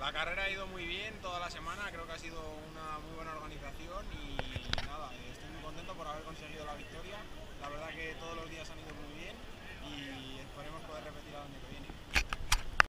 La carrera ha ido muy bien toda la semana, creo que ha sido una muy buena organización y nada, estoy muy contento por haber conseguido la victoria. La verdad que todos los días han ido muy